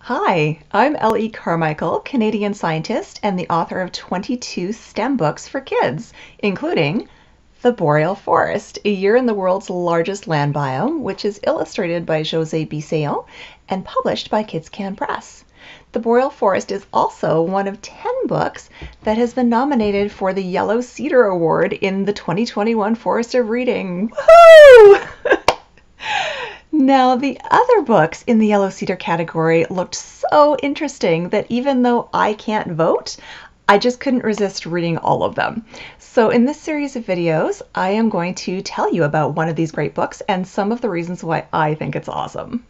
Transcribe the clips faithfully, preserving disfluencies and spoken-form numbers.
Hi, I'm L E Carmichael, Canadian scientist and the author of twenty-two STEM books for kids, including The Boreal Forest, A Year in the World's Largest Land Biome, which is illustrated by José Biseo and published by KidsCan Press. The Boreal Forest is also one of ten books that has been nominated for the Yellow Cedar Award in the twenty twenty-one Forest of Reading. Woohoo! Now, the other books in the Yellow Cedar category looked so interesting that even though I can't vote, I just couldn't resist reading all of them. So in this series of videos, I am going to tell you about one of these great books and some of the reasons why I think it's awesome.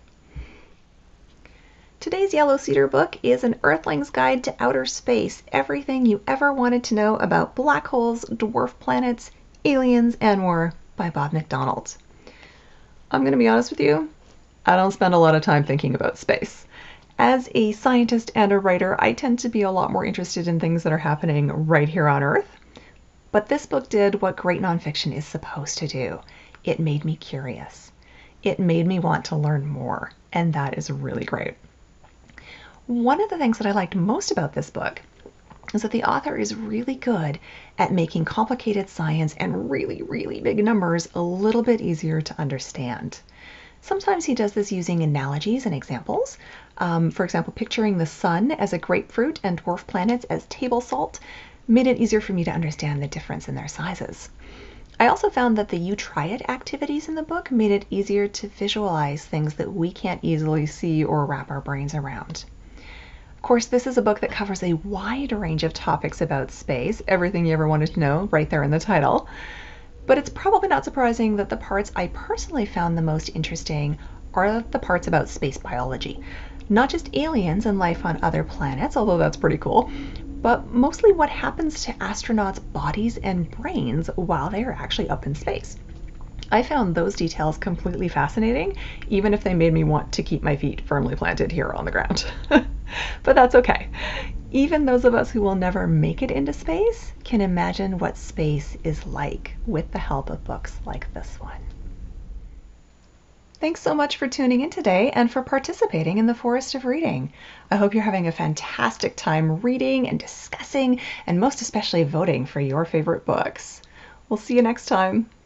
Today's Yellow Cedar book is An Earthling's Guide to Outer Space, everything you ever wanted to know about black holes, dwarf planets, aliens, and more, by Bob McDonald. I'm going to be honest with you, I don't spend a lot of time thinking about space. As a scientist and a writer, I tend to be a lot more interested in things that are happening right here on Earth. But this book did what great nonfiction is supposed to do. It made me curious. It made me want to learn more, and that is really great. One of the things that I liked most about this book is that the author is really good at making complicated science and really, really big numbers a little bit easier to understand. Sometimes he does this using analogies and examples. Um, for example, picturing the sun as a grapefruit and dwarf planets as table salt made it easier for me to understand the difference in their sizes. I also found that the You Try It activities in the book made it easier to visualize things that we can't easily see or wrap our brains around. Of course, this is a book that covers a wide range of topics about space, everything you ever wanted to know, right there in the title. But it's probably not surprising that the parts I personally found the most interesting are the parts about space biology. Not just aliens and life on other planets, although that's pretty cool, but mostly what happens to astronauts' bodies and brains while they are actually up in space. I found those details completely fascinating, even if they made me want to keep my feet firmly planted here on the ground. But that's okay. Even those of us who will never make it into space can imagine what space is like with the help of books like this one. Thanks so much for tuning in today and for participating in the Forest of Reading. I hope you're having a fantastic time reading and discussing and most especially voting for your favorite books. We'll see you next time.